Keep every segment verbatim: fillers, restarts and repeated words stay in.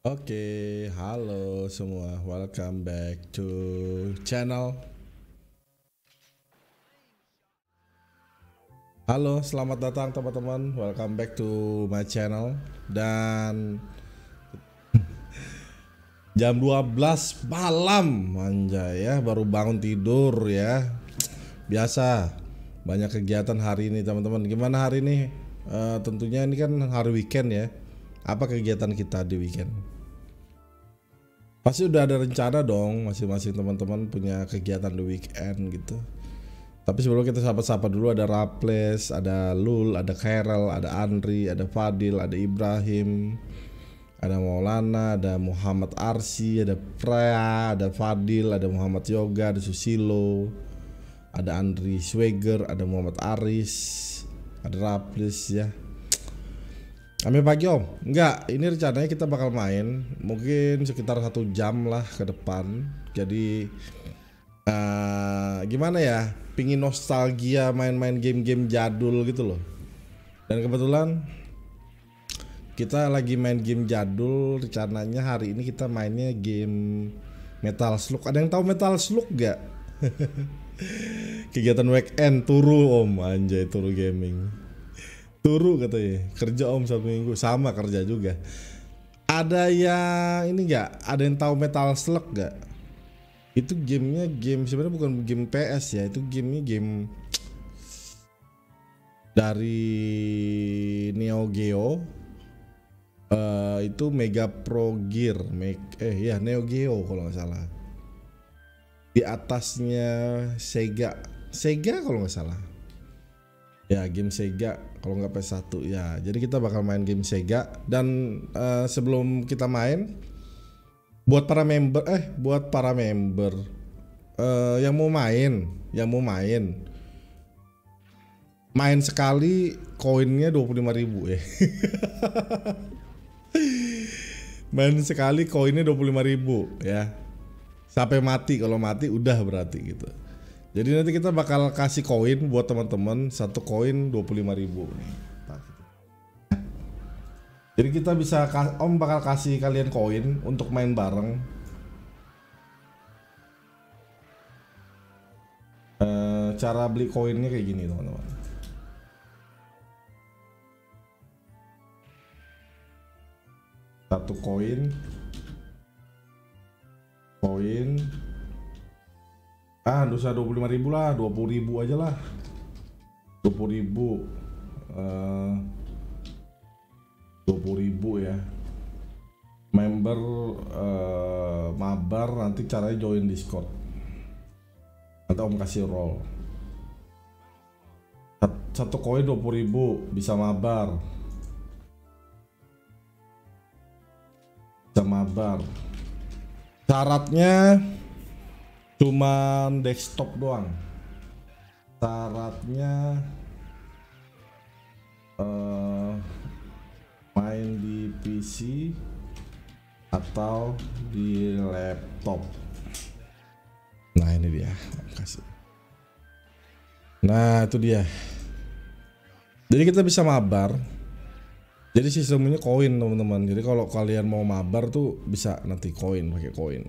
Oke, halo semua, welcome back to channel. Halo, selamat datang teman-teman, welcome back to my channel. Dan jam dua belas malam, anjay ya, baru bangun tidur ya. Biasa, banyak kegiatan hari ini teman-teman. Gimana hari ini? Uh, tentunya ini kan hari weekend ya. Apa kegiatan kita di weekend? Pasti udah ada rencana dong, masing-masing teman-teman punya kegiatan di weekend gitu. Tapi sebelum kita sapa-sapa dulu, ada Raples, ada Lul, ada Khairul, ada Andri, ada Fadil, ada Ibrahim, ada Maulana, ada Muhammad Arsi, ada Freya, ada Fadil, ada Muhammad Yoga, ada Susilo, ada Andri Swagger, ada Muhammad Aris, ada Raples ya. Sampai pagi om? Enggak, ini rencananya kita bakal main mungkin sekitar satu jam lah ke depan. Jadi uh, gimana ya, pingin nostalgia main-main game-game jadul gitu loh. Dan kebetulan kita lagi main game jadul. Rencananya hari ini kita mainnya game Metal Slug. Ada yang tahu Metal Slug gak? Kegiatan weekend turu om, anjay, turu gaming. Turu katanya, kerja om satu minggu, sama kerja juga. Ada yang ini nggak? Ada yang tahu Metal Slug nggak? Itu gamenya game sebenarnya bukan game P S ya, itu gamenya game dari Neo Geo. Uh, itu Mega Pro Gear, Meg eh ya Neo Geo kalau nggak salah. Di atasnya Sega, Sega kalau nggak salah. Ya game Sega kalau nggak P S satu ya. Jadi kita bakal main game Sega. Dan uh, sebelum kita main, buat para member eh buat para member uh, yang mau main, yang mau main, main sekali koinnya dua puluh lima ribu ya. Main sekali koinnya dua puluh lima ribu ya. Sampai mati, kalau mati udah berarti gitu. Jadi nanti kita bakal kasih koin buat teman-teman, satu koin dua puluh lima ribu nih. Jadi kita bisa, om bakal kasih kalian koin untuk main bareng. E, cara beli koinnya kayak gini teman-teman. Satu koin, koin. Ah, dosa dua puluh lima ribu lah, dua puluh ribu aja lah. dua puluh ribu. Uh, dua puluh ribu ya. Member uh, mabar, nanti caranya join Discord. Nanti om kasih roll. Satu koin dua puluh ribu, bisa mabar. Bisa mabar. Syaratnya cuman desktop doang. Syaratnya uh, main di P C atau di laptop. Nah ini dia, kasih. Nah itu dia. Jadi kita bisa mabar. Jadi sistemnya koin teman-teman. Jadi kalau kalian mau mabar tuh bisa nanti koin, pakai koin.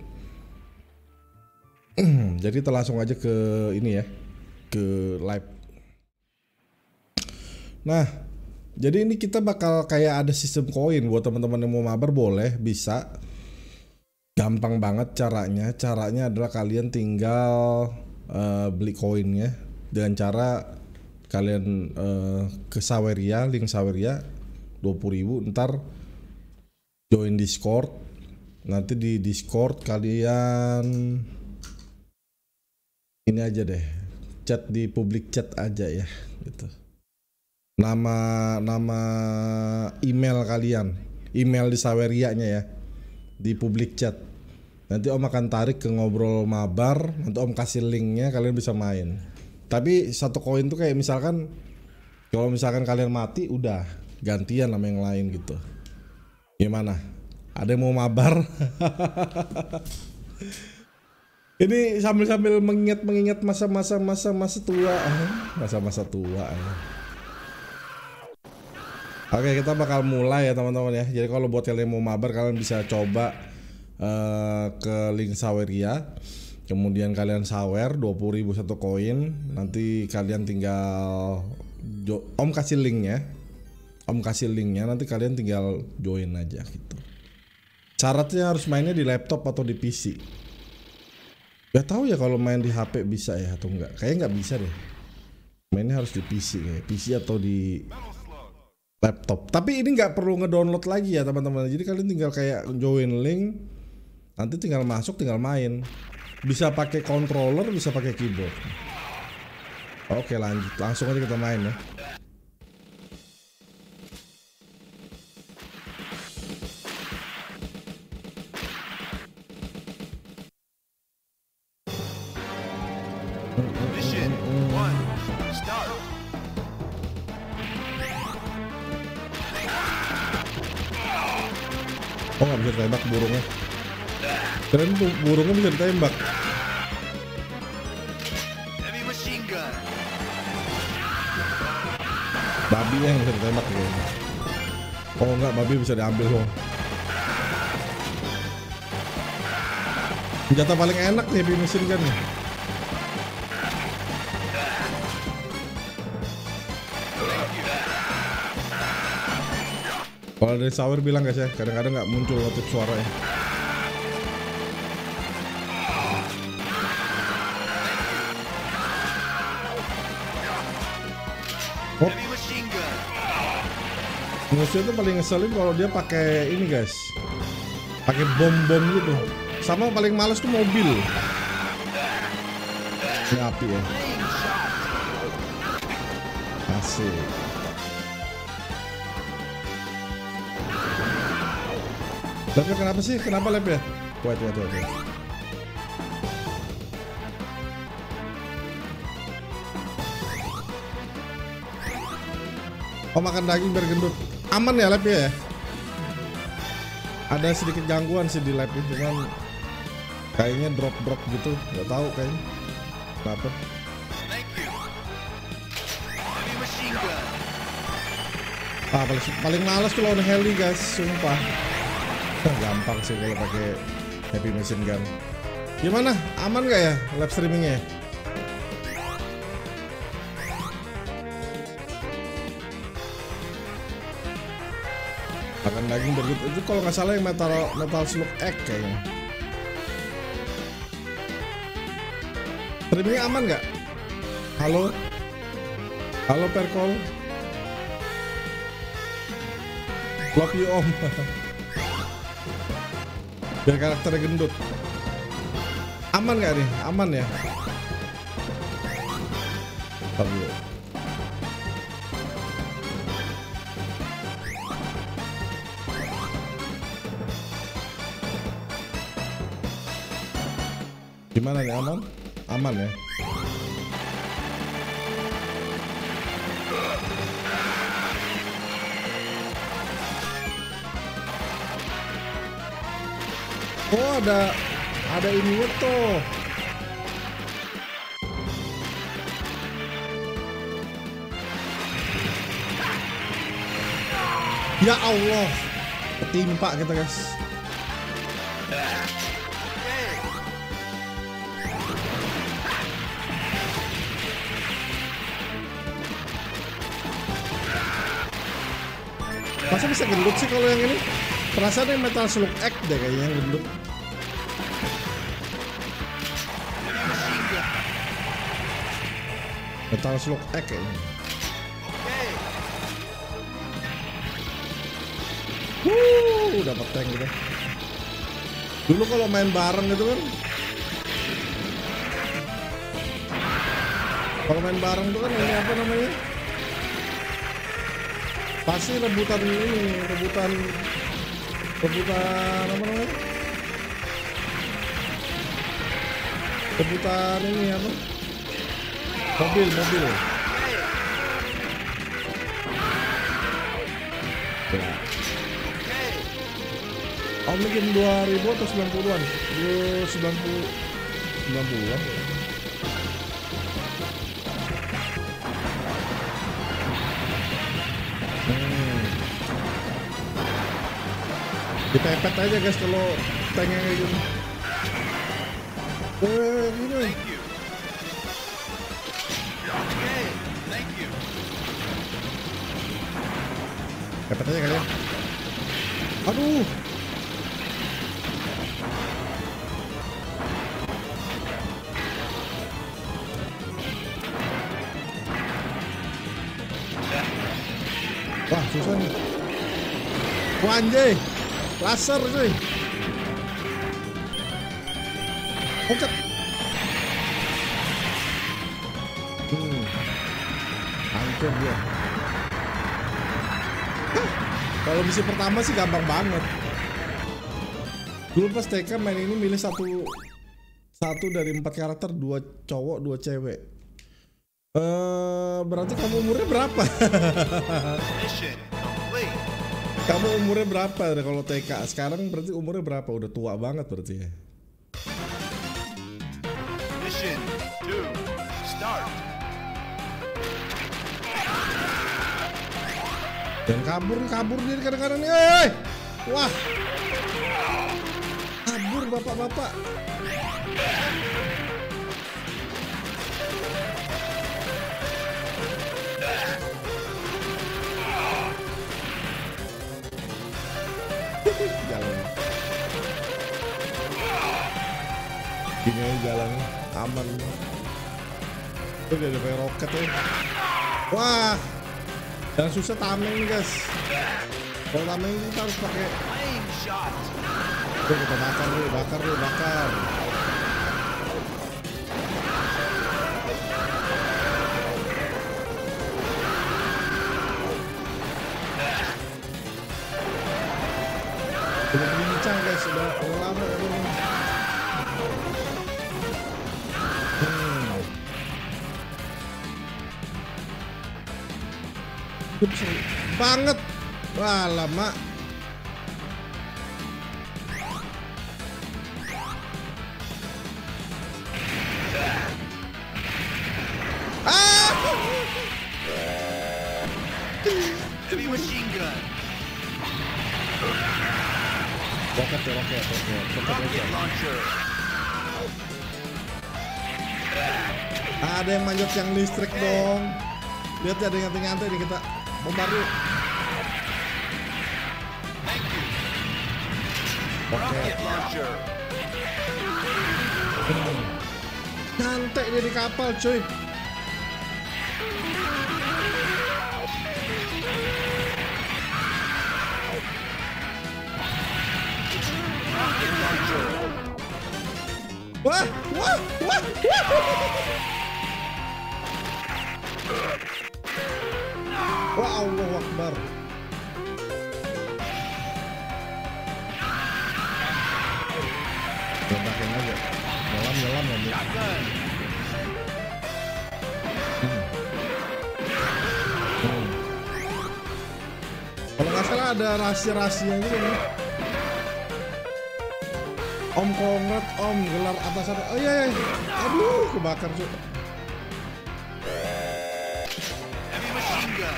Jadi kita langsung aja ke ini ya, ke live. Nah, jadi ini kita bakal kayak ada sistem koin buat teman-teman yang mau mabar, boleh, bisa. Gampang banget caranya. Caranya adalah kalian tinggal uh, beli koinnya dengan cara kalian uh, ke Saweria, link Saweria dua puluh ribu, ntar join Discord. Nanti di Discord kalian ini aja deh, chat di public chat aja ya gitu. Nama nama email kalian, email di Saweria-nya ya, di public chat. Nanti om akan tarik ke ngobrol mabar, nanti om kasih linknya, kalian bisa main. Tapi satu koin tuh kayak misalkan kalau misalkan kalian mati udah gantian sama yang lain gitu. Gimana? Ada yang mau mabar? Ini sambil-sambil mengingat-mengingat masa-masa masa-masa tua, masa-masa tua. Oke, kita bakal mulai ya teman-teman ya. Jadi kalau buat kalian yang mau mabar, kalian bisa coba uh, ke link Saweria. Kemudian kalian sawer dua puluh ribu satu koin. Nanti kalian tinggal Om kasih linknya. Om kasih linknya, nanti kalian tinggal join aja gitu. Syaratnya harus mainnya di laptop atau di P C. Gak tahu ya kalau main di H P bisa ya atau enggak. Kayaknya nggak bisa deh. Mainnya harus di P C ya. P C atau di laptop. Tapi ini nggak perlu ngedownload lagi ya teman-teman. Jadi kalian tinggal kayak join link, nanti tinggal masuk, tinggal main. Bisa pakai controller, bisa pakai keyboard. Oke, lanjut, langsung aja kita main ya. Mission one, start. Oh, nggak bisa ditembak burungnya. Keren tuh burungnya bisa ditembak. Heavy machine gun. Babi yang bisa ditembak gitu. Oh enggak, babi bisa diambil loh. Senjata paling enak nih heavy machine gun nih. Kalau dari Sawer bilang guys ya, kadang-kadang nggak muncul notif suaranya. Oh, musuh itu paling ngeselin kalau dia pakai ini guys, pakai bom-bom gitu. Sama paling males tuh mobil. Ini api ya. Asik. Labnya kenapa sih? Kenapa lab ya? Wait, wait, wait, wait. Oh, makan daging biar gendut. Aman ya lab ya? Ada sedikit gangguan sih di lab ini, cuman kayaknya drop-drop gitu, nggak tahu kayaknya. Kenapa? Ah, paling, paling males tuh lawan heli guys, sumpah. Gampang sih kalau pakai heavy machine gun. Gimana? Aman gak ya live streamingnya? Makan daging bergut itu kalau nggak salah yang metal metal slug egg kayaknya. Streamingnya aman nggak? Halo? Halo Perkol? Love you om. Biar karakternya gendut. Aman gak nih? Aman ya? Ntar dulu. Gimana nih? Aman? Aman ya? Oh, ada ada ininya tuh. Ya Allah, ketimpa kita guys. Masa bisa gendut sih kalau yang ini? Perasaan yang metal slug egg deh kayaknya yang gendut. Metal slug egg kayaknya. Wuh, dapat tank gitu. Dulu kalau main bareng gitu kan, kalau main bareng tuh kan ini apa namanya? Pasti rebutan ini, rebutan, rebutan apa namanya? Rebutan ini apa? Mobil, mobil. Ya. Oh, mungkin dua ribu atau sembilan puluhan? sembilan puluh, sembilan puluhan. Hmm. Dipepet aja guys kalau tanknya kayak gini. Eh, gini. Thank you. Okay, thank you. Pepet aja kalian. Aduh. Wah, susah nih. Wah, anjay. Laser cuy. Oke. Hmm. Hancur dia. Hah. Kalau misi pertama sih gampang banget. Dulu pas T K main ini milih satu satu dari empat karakter, dua cowok, dua cewek. Eh, berarti kamu umurnya berapa? Mission complete. Kamu umurnya berapa kalau T K? Sekarang berarti umurnya berapa? Udah tua banget berarti ya. Mission two. Start. Dan kabur, kabur dia kadang-kadang nih. Hey! Wah. Kabur bapak-bapak. Jalan. Gini aja jalannya aman. Itu udah ada kayak roket ya. Wah. Dan susah tameng nih guys. Kalau tameng kita harus pakai. Flame shot. Tuh kita bakar dulu, bakar dulu, bakar. Udah bincang guys, udah, udah lama ya ini. Hmm. Itu seru banget. Wah lama. Ah! Heavy machine gun. Roket ya, roket, roket, roket, Rocket roket. launcher. Ada yang manjat yang listrik dong. Lihat ya, ada yang nyantai nih, kita bombardir. Thank you. Oke. Rocket launcher. Nyantai dia di kapal cuy. Rocket launcher. Wah, wah, wah, wah. Wah, Allahu Akbar. Ledakin aja. Nyelam, nyelam, nyelam. Shotgun. Hmm. Kalau nggak salah ada rahasia-rahasia gitu nih. Om Kongrat, Om gelar atasan. Oh iya, iya. Aduh, kebakar cuy. Heavy machine gun.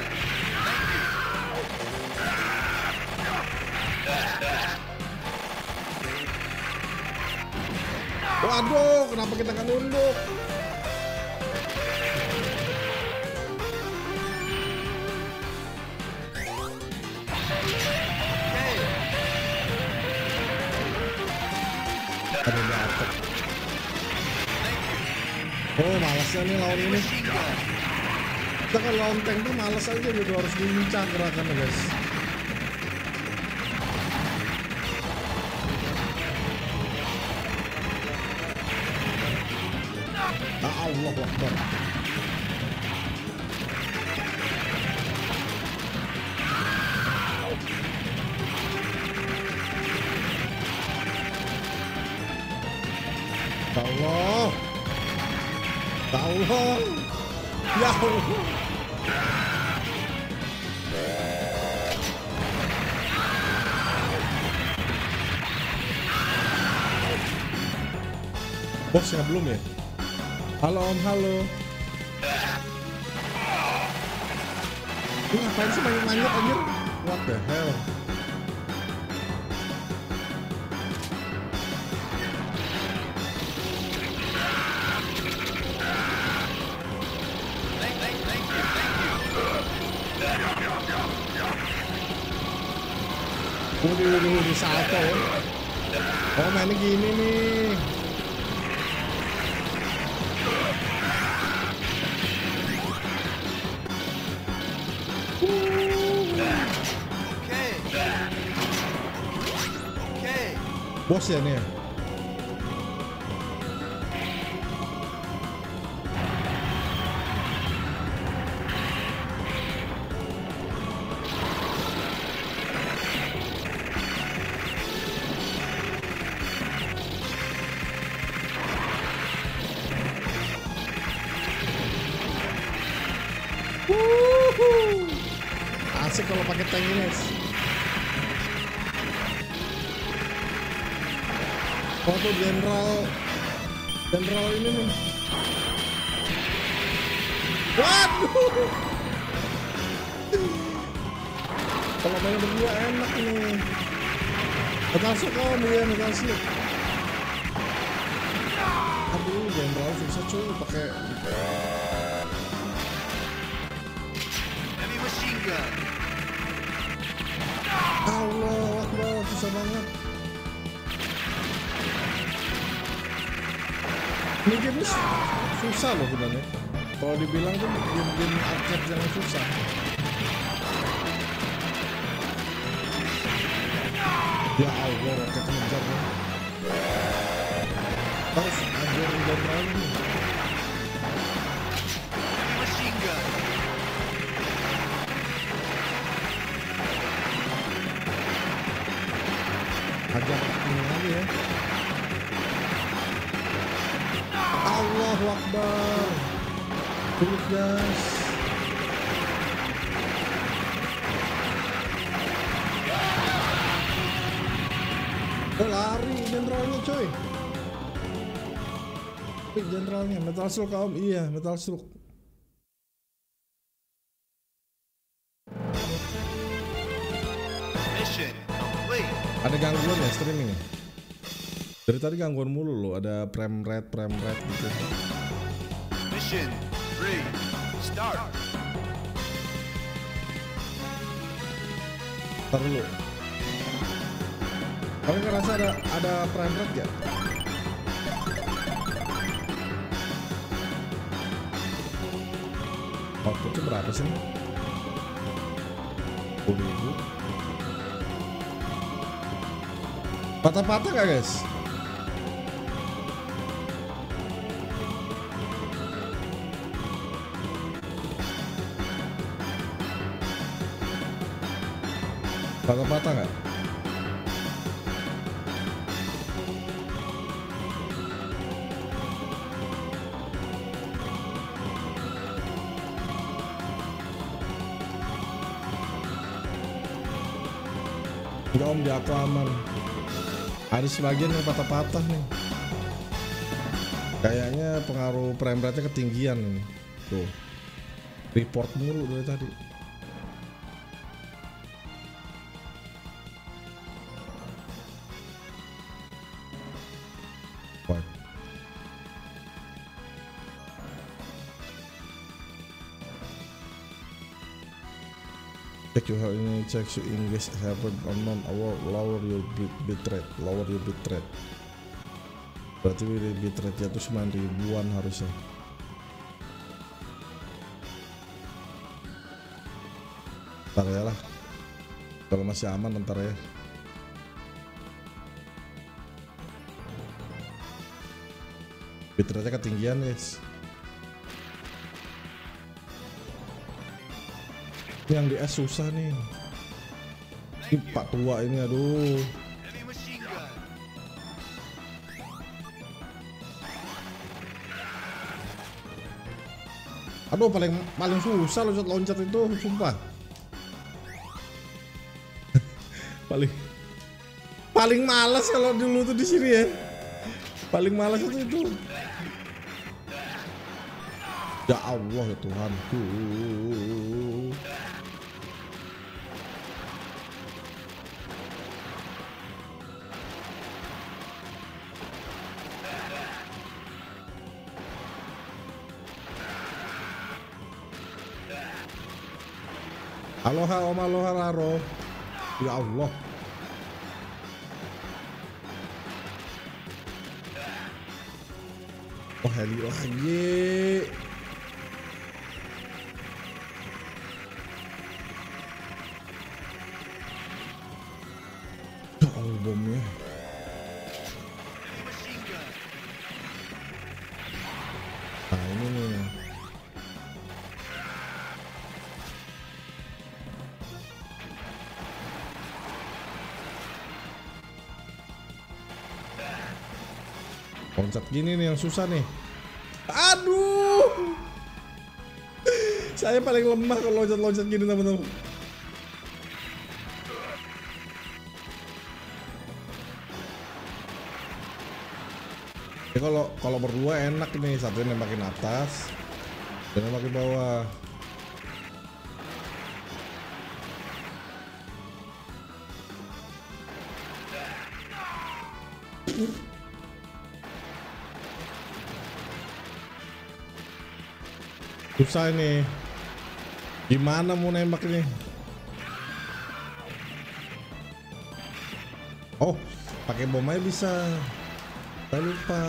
Waduh, kenapa kita nggak nunduk? Ada di atas. Oh, malasnya nih lawan ini. Machine gun. Kita kan lawan tank tuh males aja gitu, harus lincah gerakannya guys. Ya Allah Akbar. Ya Allah. Ya Allah. Ya Allah. Bosnya belum ya? Halo Om, halo. Ini ngapain sih banyak manjat anjir? What the hell? Waduh, waduh, waduh, salto. Oh, mainnya gini nih. Okay. Okay. Bos ya nih ya? Wuhu. Asik kalau pakai tank ini. Oh tuh jenderal, jenderal ini nih. Waduh. Kalau main berdua enak nih. Metal Slug om, ya Metal Slug. Aduh, jenderal susah cuy pakai. Heavy machine gun. Allah Akbar, susah banget. Ini game susah loh sebenarnya. Kalau dibilang tuh game-game arcade yang susah. Ya Allah, roketnya ngejar nih. Harus ajar jenderal nih. Heavy machine gun. Ajar ini aja ya. Allahu Akbar. Sulit guys. Oh, lari jenderalnya coy. Wih, jenderalnya Metal Slug kaum, iya Metal Slug. Mission complete. Ada gangguan ya streaming ya? Dari tadi gangguan mulu loh, ada frame rate, frame rate gitu. Mission three. Start. Ntar dulu. Kamu ngerasa ada ada frame rate ya? Outputnya berapa sih? sepuluh ribu. Patah-patah gak guys? Patah-patah gak? Enggak om, di aku aman. Ada sebagian yang patah-patah nih. Kayaknya pengaruh frame rate-nya ketinggian nih. Tuh. Report mulu dari tadi. Wah. Check your health ini, check your English happen unknown or lower your bit, bit rate, lower your bit rate. Berarti bit rate-nya tuh sembilan ribuan harusnya. Ntar ya lah. Kalau masih aman ntar ya. Bit rate-nya ketinggian guys. Yang di S susah nih. Ini pak tua ini, aduh. Heavy machine gun. Aduh, paling paling susah loncat-loncat itu, sumpah. paling paling malas kalau dulu tuh di sini ya. Paling malas itu itu. Ya Allah ya Tuhanku. Aloha om, aloha raro. Ya Allah. Oh, heli lagi. Ya Allah, bomnya. Heavy machine gun. Nah, ini nih. Loncat gini nih yang susah nih. Aduh. Saya paling lemah kalau loncat-loncat gini, teman-teman. Ya kalau kalau berdua enak nih, satu nembakin atas, dan nembakin bawah. Susah ini. Gimana mau nembak ini? Oh, pakai bom aja bisa. Saya lupa.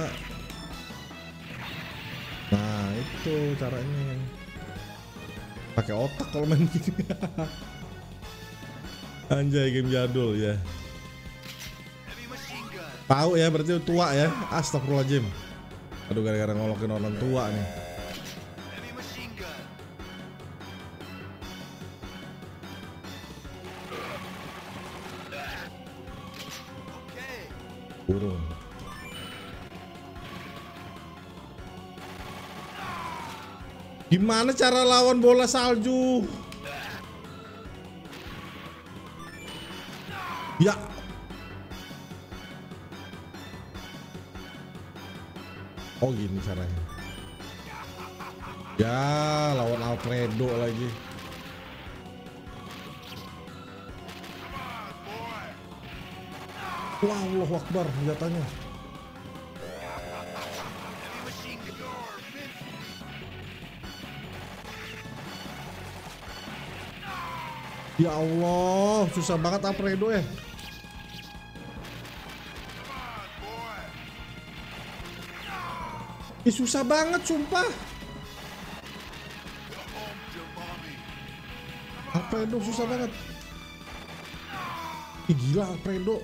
Nah, itu caranya. Pakai otak kalau main gini. Anjay, game jadul ya. Heavy machine gun. Tahu ya, berarti tua ya. Astagfirullahaladzim. Aduh, gara-gara ngolokin orang tua nih. Heavy machine gun. Okay. Burung. Gimana cara lawan bola salju? Ya. Oh, gini caranya. Ya, lawan Alfredo lagi. Wah, Allahu Akbar senjatanya. Heavy machine gun. Ya Allah, susah banget Alfredo ya. Ih, susah banget sumpah. Alfredo susah banget. Ih, gila Alfredo.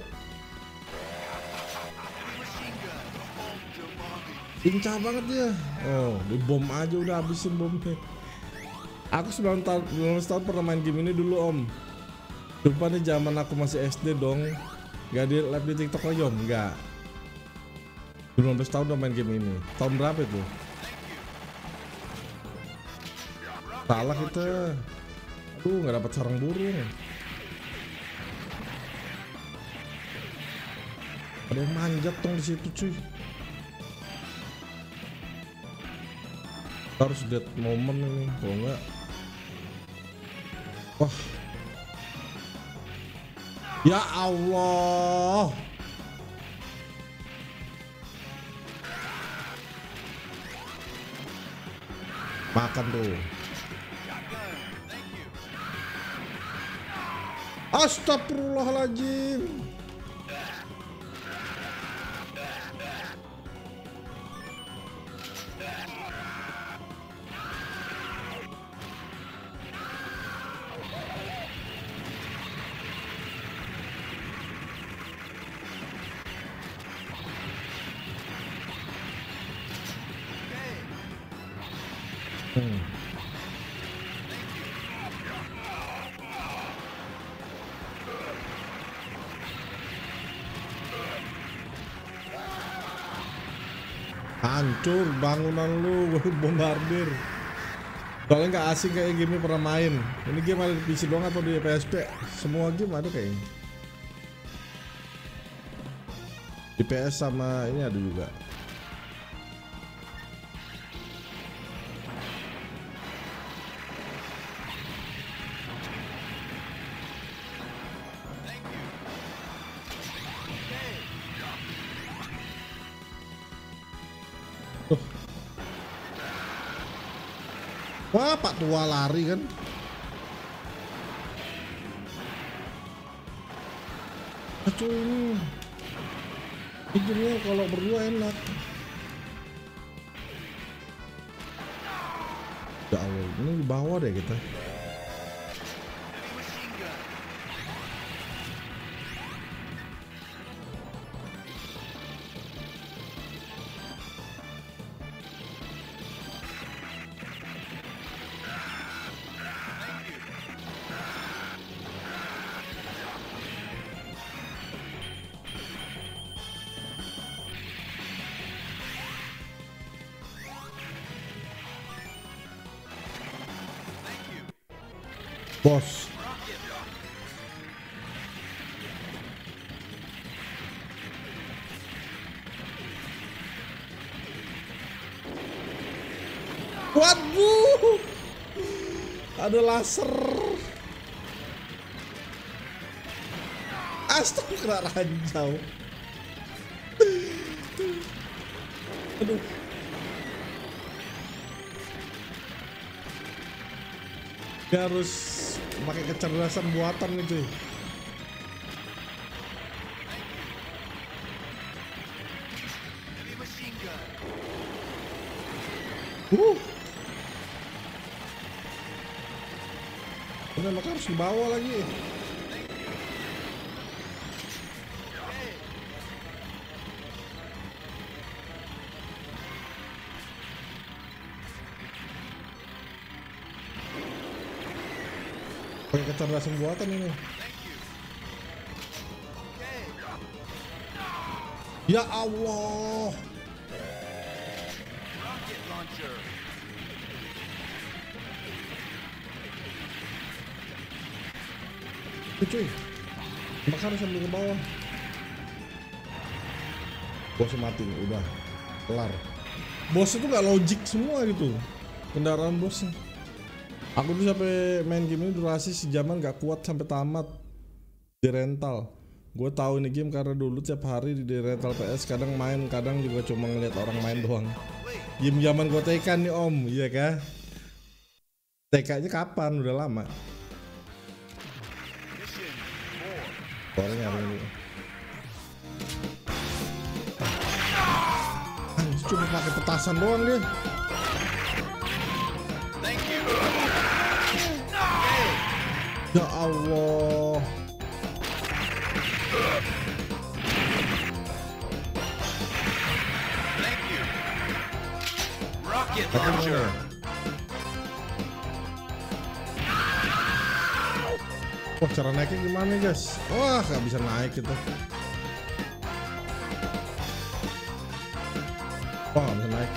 Lincah banget dia. Oh, di bom aja udah habisin bomnya. Aku sembilan tahun, sembilan belas tahun pernah main game ini dulu om. Lupa nih zaman aku masih S D dong. Gak di live di TikTok lagi om? Enggak. sembilan belas tahun udah main game ini. Tahun berapa itu? Salah kita. Aduh, nggak dapat sarang burung. Ada yang manjat dong di situ cuy. Harus dead moment ini, kalau enggak. Wah. Ya Allah. Makan tuh. Astagfirullahaladzim. Hmm. Hancur bangunan lu, bombardir. Soalnya nggak asing kayak game ini pernah main. Ini game ada di P C doang atau di P S P? Semua game ada kayaknya. Di P S sama ini ada juga. Tuh. Wah, Pak Tua lari kan. Aduh, ini. Ini kalau berdua enak. Ya Allah, ini di bawah deh kita. Heavy machine gun. Bos. Waduh, ada laser. Astaga, kena ranjau. Aduh. Dia harus pakai kecerdasan buatan nih cuy. Heavy machine gun. Uh. Ini maka harus dibawa lagi. Pakai kecerdasan buatan ini. Ya Allah. Rocket launcher. Tuh cuy, bakar sambil ke bawah. Bosnya mati, udah kelar. Bos itu gak logik semua gitu kendaraan bosnya. Aku tuh sampai main game ini durasi sejaman gak kuat sampai tamat di rental. Gue tahu ini game karena dulu tiap hari di rental P S, kadang main, kadang juga cuma ngeliat orang main doang. Game zaman gue T K nih om, iya kah? T K-nya kapan? Udah lama. Orang nyari ini. Anjir, cuma pakai petasan doang dia. Thank you. Ya Allah. Thank you. Rocket Tapi launcher. mana? Wah, cara naiknya gimana guys? Wah, gak bisa naik gitu. Wah, gak bisa naik.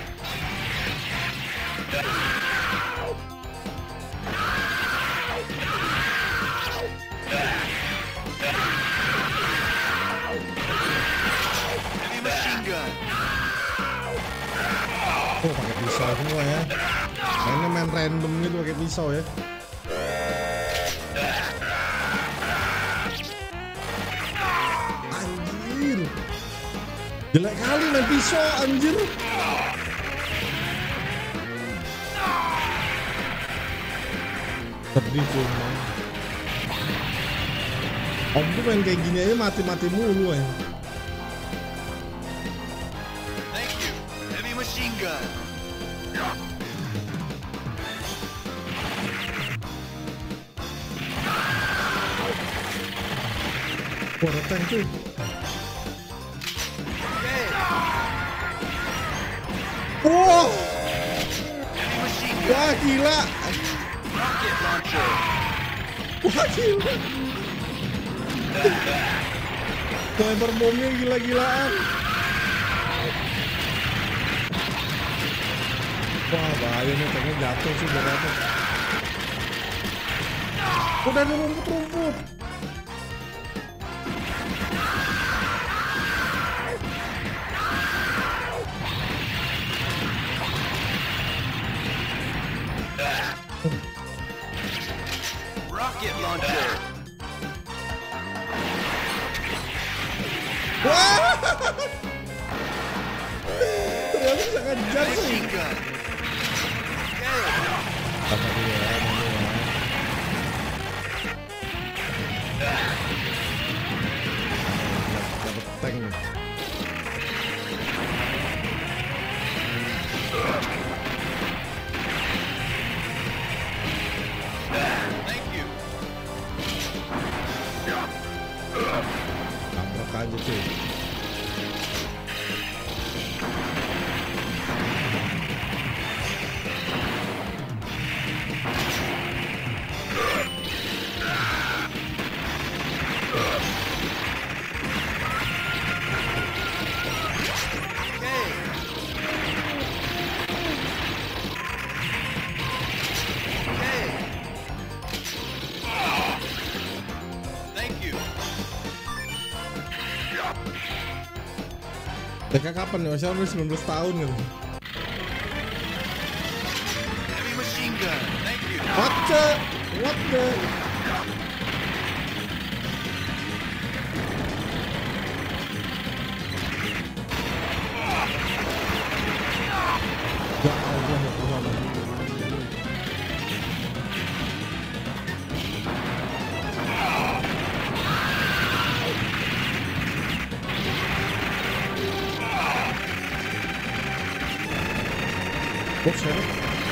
Heavy machine gun. Oh, pakai pisau semua ya. Mainnya main random gitu pakai pisau ya. Anjir. Jelek kali main pisau anjir. Sedih cuma. Om tuh main kayak gini aja mati-mati mulu ya. Thank you. Heavy machine gun. Wah, ada tank cuy. Okay. Wah, Heavy machine gun. wah gila. Rocket launcher. Wah gila. Lempar bomnya gila-gilaan. Wah bahaya nih, tanknya jatuh sih berapa. Udah ada rumput-rumput. Rocket launcher. Wah, ternyata bisa ngejar sih. Machine gun. Okay. Apa dia? Apa dia? Dapat tank nih. Mereka kapan ya? Masih umur sembilan belas tahun gitu. Heavy machine gun. Thank you. What the? What the? Ya Allah ya Tuhan. Oh, sorry.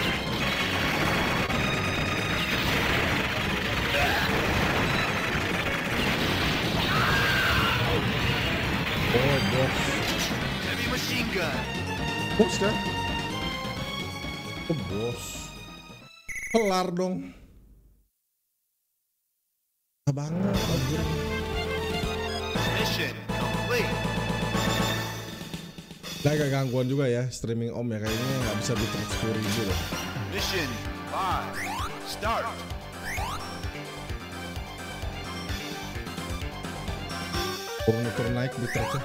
Oh, bos. Heavy machine gun. Bos kan? Oh, bos. Kelar dong. Gak banget, anjir. Mission complete. Nah, agak gangguan juga ya streaming om ya, kayaknya nggak bisa bitrate sepuluh ribu loh. Mission five. Start. Turun-turun naik bitrate-nya.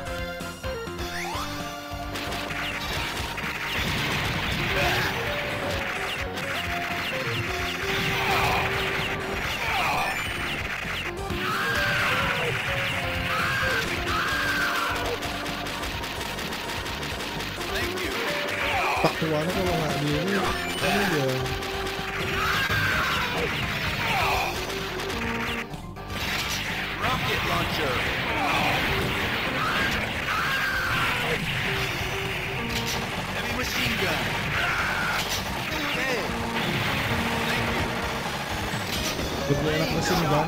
Thank you. Pak tuanya kalau nggak di ini, ini dia. Rocket launcher. Heavy machine gun. Okay. Thank you. Lebih enak mesin gun.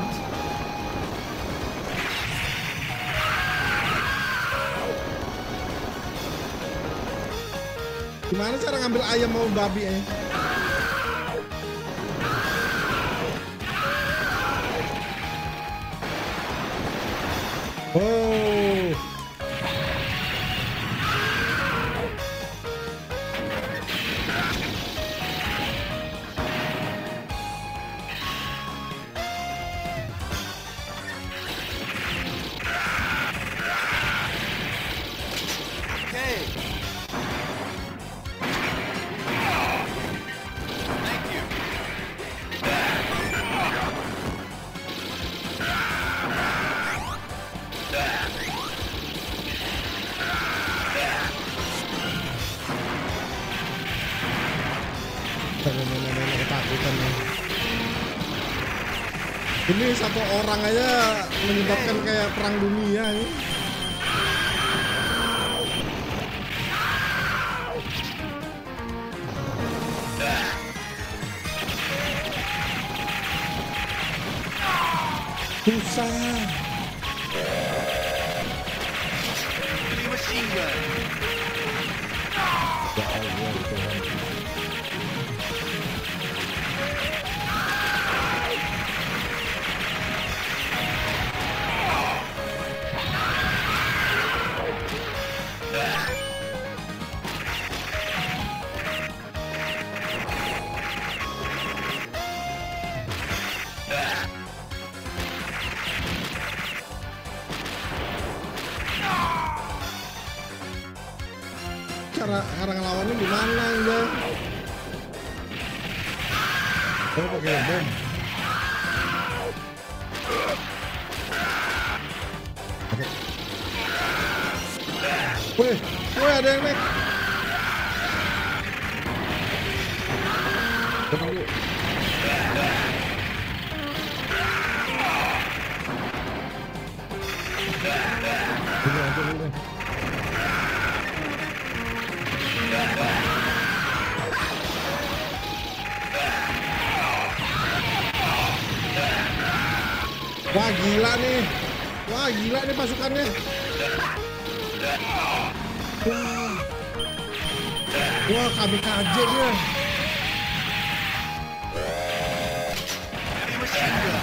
Gimana cara ngambil ayam mau babi ya? Oh. Okay. Thank you. Nenek-nenek ketakutan ya. Ini satu orang aja menyebabkan kayak perang dunia ini. Susah. Heavy machine gun. Ya Allah, Tuhan. Cara cara ngelawannya gimana ya? Oh, pakai bom. Oke. Wih, wih ada yang naik. Tunggu dulu. Ini aja dulu nih. Wah gila nih. Wah gila nih pasukannya. Wah. Wah kami kaget ya. Heavy machine gun.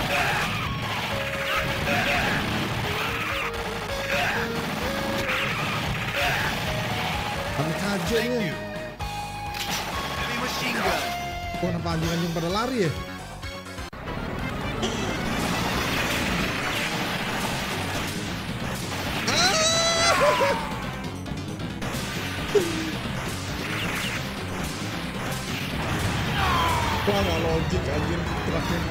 Kami kaget Thank ya. you. Heavy machine gun. Wah kenapa anjing-anjing pada lari ya? logik anjir terakhir.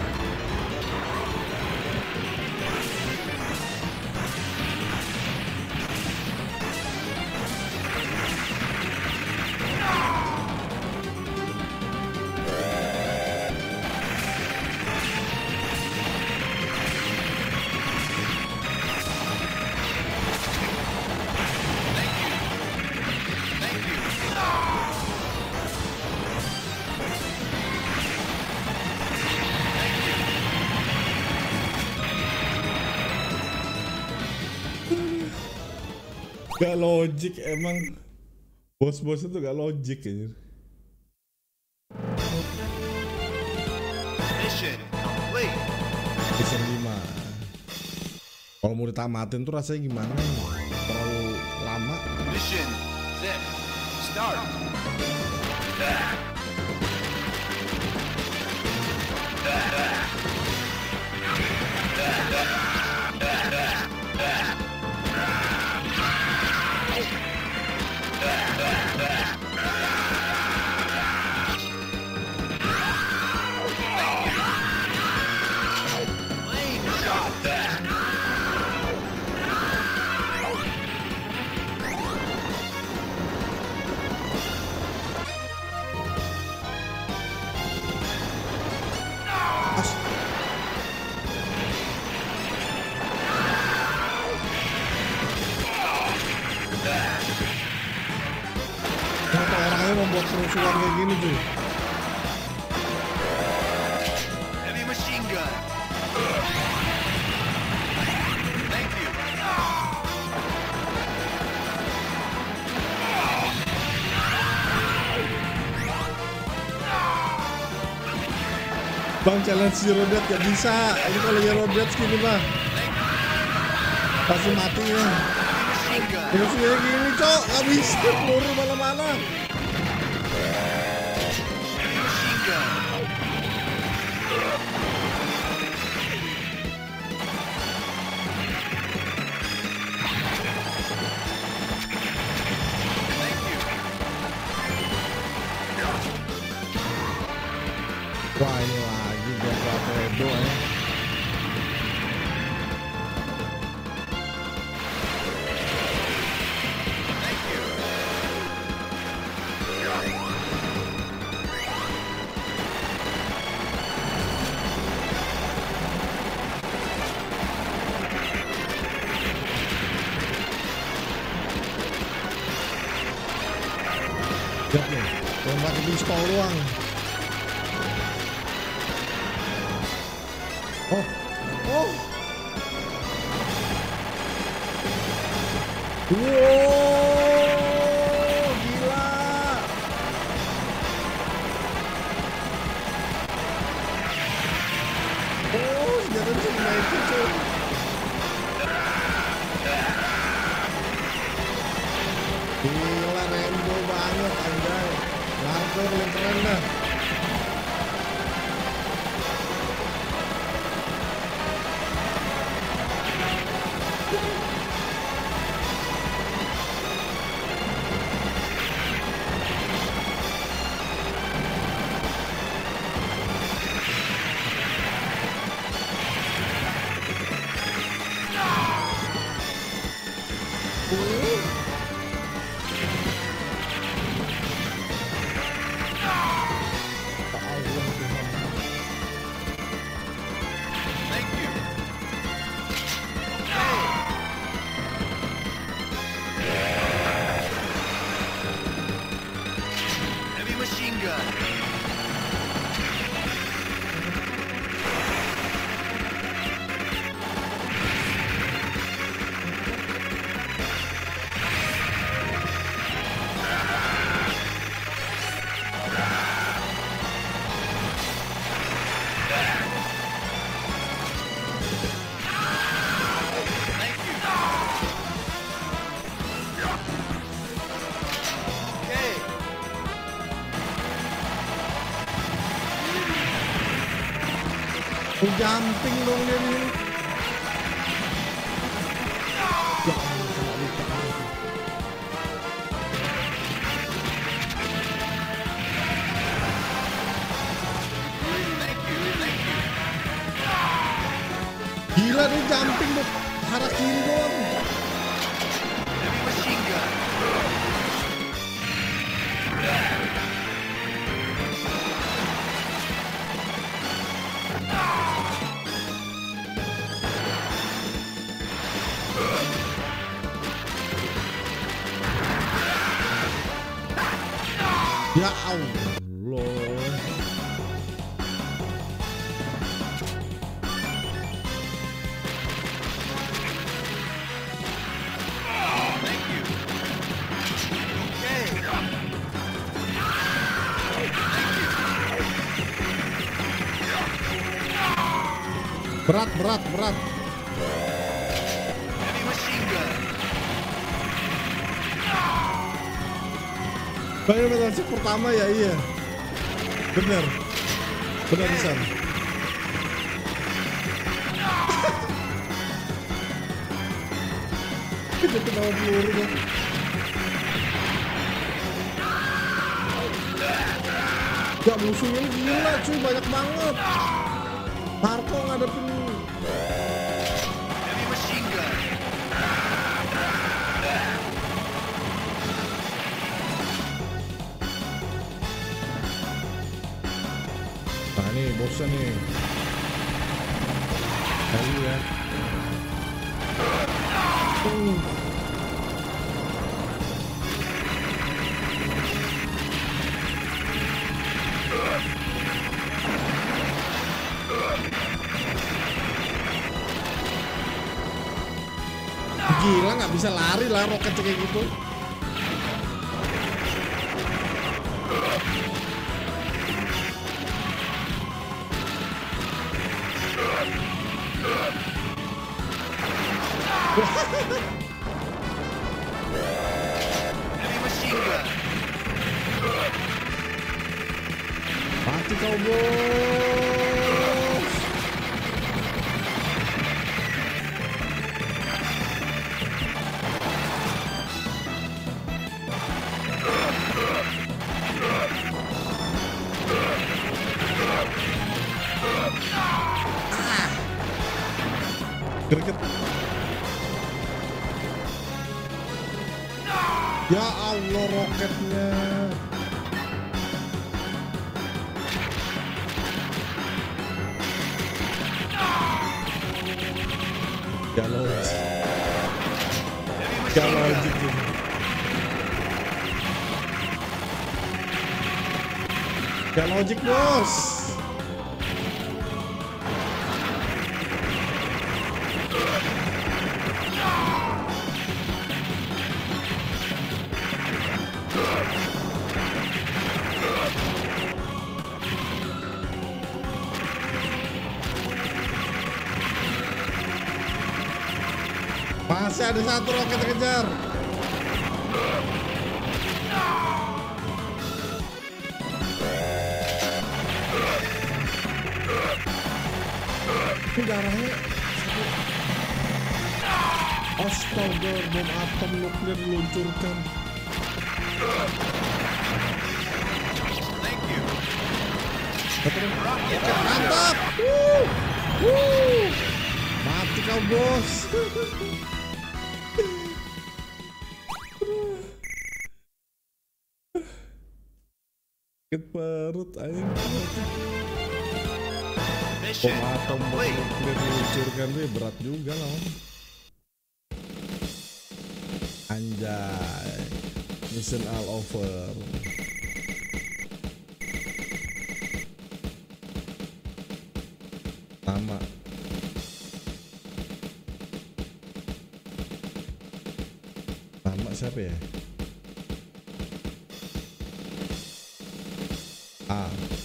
Gak logik emang, bos-bos itu gak logik anjir. Mission complete. Season lima. Kalau mau ditamatin tuh rasanya gimana? Terlalu lama. Mission set. Start. Lane shot. As. Kenapa orangnya membuat kerusuhan kayak gini tuh? Heavy machine gun. Thank you. Bang challenge Zero Death gak bisa. Ini kalau Zero Death gini bang, pasti mati ya. Heavy machine gun. Terus kayak gini cok, gak bisa peluru mana-mana. Heavy machine gun. Thank you. Wah ini lagi Gato Alfredo ya. Thank you. Lihat nih, cuma pakai pistol doang. Oh, oh. Wow, gila. Oh, senjata bisa dinaikin cuy. Gila, rainbow banget anjay. Hardcore paling keren dah. Thank you. Heavy machine gun. Thank you. Okay. Oh, jumping dong dia nih. Ya ampun, kena lupa. Thank Gila nih jumping buat Harakiri doang. Heavy machine gun. Ya Allah. Thank you. Okay. Berat, berat, berat. Heavy machine gun. Final Metal Six pertama ya, iya. Bener. Bener Isan. Kita kena peluru kan. Gak, musuhnya ini gila cuy, banyak banget. Marco ngadepin. Heavy machine gun. Nah ini bosnya nih. Kali ya. Uh. Gila, nggak bisa lari lah roket kayak gitu. Heavy machine gun. Mati kau bos. Greget. Ya Allah, roketnya. Gak logik. Gak logik ini. Gak logik bos. Masih ada satu roket kejar. Ini darahnya. Astaga, bom atom nuklir diluncurkan. Thank you. Roket mantap. Wuh. Wuh. Mati kau bos. Sakit perut aing. Mission Bom atom bom complete. nuklir diluncurkan tuh berat juga lah. Anjay. Mission all over. Sama. Nama siapa ya? A.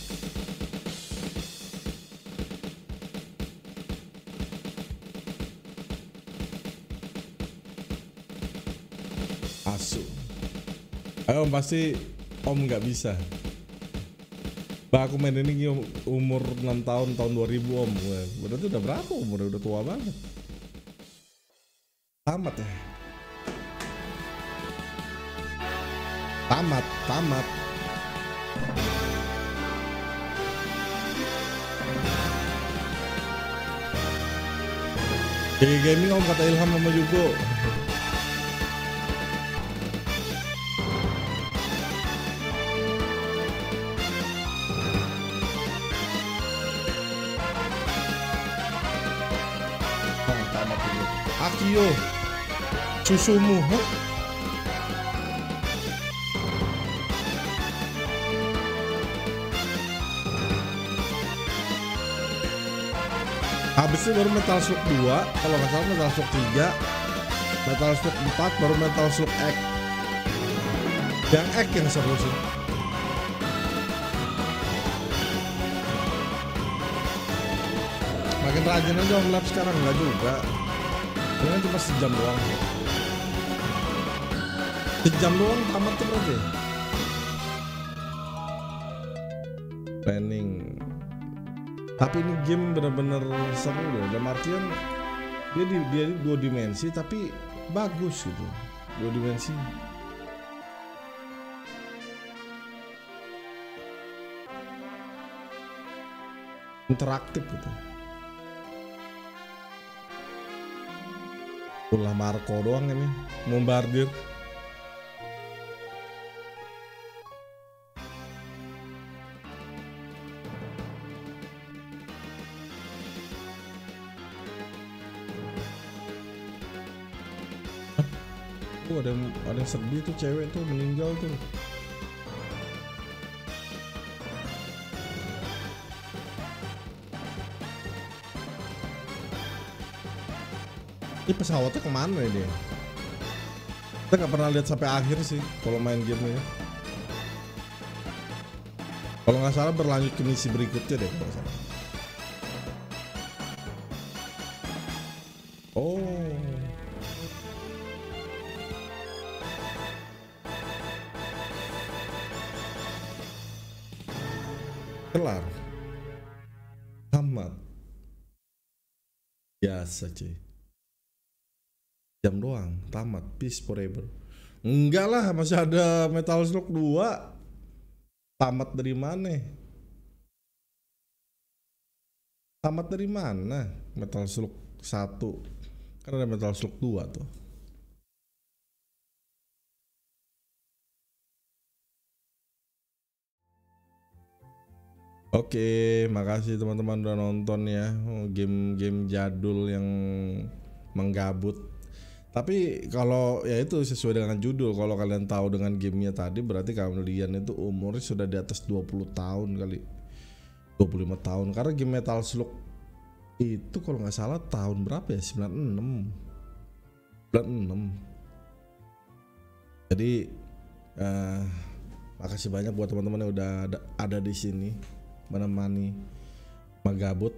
Asu. Ayo om, pasti om nggak bisa. Bah, aku main ini umur enam tahun, tahun dua ribu om. Berarti udah berapa umurnya? Udah tua banget. Tamat ya. Tamat, tamat. G G Gaming om, kata Ilham sama Yugo. Nah, tamat dulu. Akio Susumu, huh? Habis itu baru Metal Slug dua, kalau nggak salah Metal Slug tiga, Metal Slug empat, baru Metal Slug X. Yang X yang seru sih. Makin rajin aja om lab sekarang, nggak juga. Ini kan cuma sejam doang. Sejam doang tamat tuh berarti. Planning. Tapi ini game bener-bener seru loh. Dalam artian dia di dia di dua dimensi tapi bagus gitu. Dua dimensi. Interaktif gitu. Ulah Marco doang ini, bombardir. Tuh ada yang, ada yang sedih tuh, cewek tuh meninggal tuh. Ini pesawatnya kemana ya dia? Kita nggak pernah lihat sampai akhir sih kalau main game ini. Kalau nggak salah berlanjut ke misi berikutnya deh kalau salah. Oh. Kelar. Tamat. Biasa cuy. Jam doang, tamat, peace forever. Enggak lah, masih ada Metal Slug dua. Tamat dari mana? Tamat dari mana? Metal Slug satu. Kan ada Metal Slug dua tuh. Oke, makasih teman-teman udah nonton ya. Game-game jadul yang menggabut. Tapi kalau ya itu sesuai dengan judul, kalau kalian tahu dengan gamenya tadi berarti kalian itu umurnya sudah di atas dua puluh tahun kali, dua puluh lima tahun. Karena game Metal Slug itu kalau nggak salah tahun berapa ya, sembilan puluh enam sembilan puluh enam. Jadi uh, makasih banyak buat teman-teman yang udah ada, ada di sini menemani menggabut.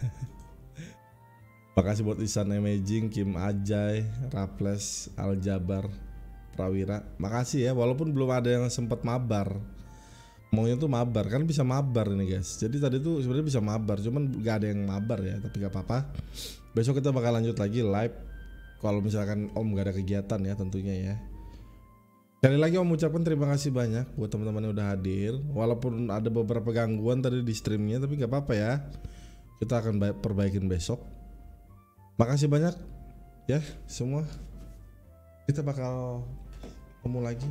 Makasih buat Isan Amazing, Kim Ajay, Raples, Aljabar, Prawira. Makasih ya, walaupun belum ada yang sempat mabar. Maunya tuh mabar, kan bisa mabar ini guys. Jadi tadi tuh sebenarnya bisa mabar, cuman gak ada yang mabar ya, tapi gak apa-apa. Besok kita bakal lanjut lagi live. Kalau misalkan Om gak ada kegiatan ya tentunya ya. Sekali lagi Om ucapkan terima kasih banyak buat teman-teman yang udah hadir. Walaupun ada beberapa gangguan tadi di streamnya, tapi gak apa-apa ya. Kita akan perbaikin besok. Makasih banyak ya semua. Kita bakal ketemu lagi.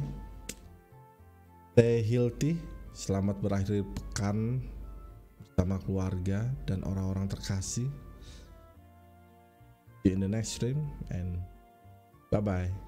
Stay healthy. Selamat berakhir pekan bersama keluarga dan orang-orang terkasih. See you in the next stream and bye bye.